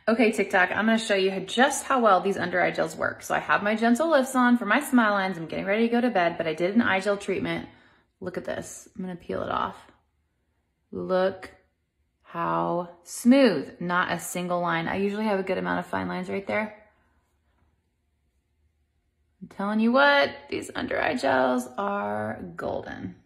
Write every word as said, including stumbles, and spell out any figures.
Okay, TikTok, I'm gonna show you just how well these under eye gels work. So I have my gentle lifts on for my smile lines. I'm getting ready to go to bed, but I did an eye gel treatment. Look at this. I'm gonna peel it off. Look how smooth, not a single line. I usually have a good amount of fine lines right there. I'm telling you what, these under eye gels are golden.